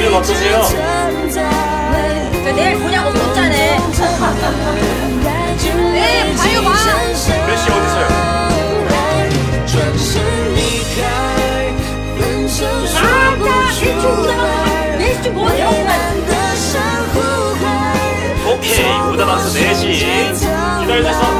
기분 어떠세요? 내일 보냐고 묻자네. 네, 봐요 봐. 몇시 어디서요? 아까 대충 우다가 4시쯤 뭐예요? 오케이, 우다나서 4시 기다려줘서